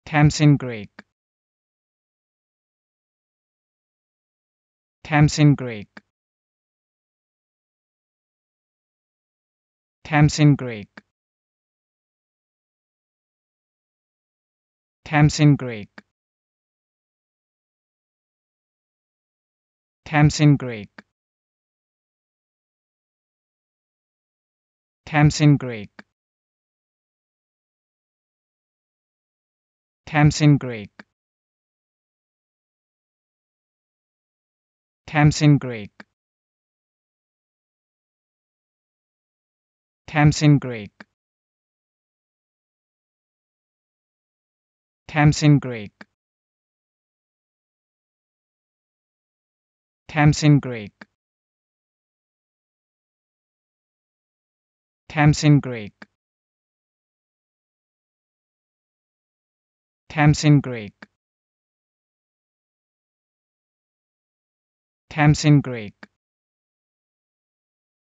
Tamsin Greek. Tamsin Greek. Tamsin Greek. Tamsin Greek. Tamsin Greek. Tamsin Greek. Tamsin Greek. Tamsin Greek. Tamsin Greek. Tamsin Greek. Tamsin Greek. Tamsin Greek. Tamsin Greek. Tamsin Greek.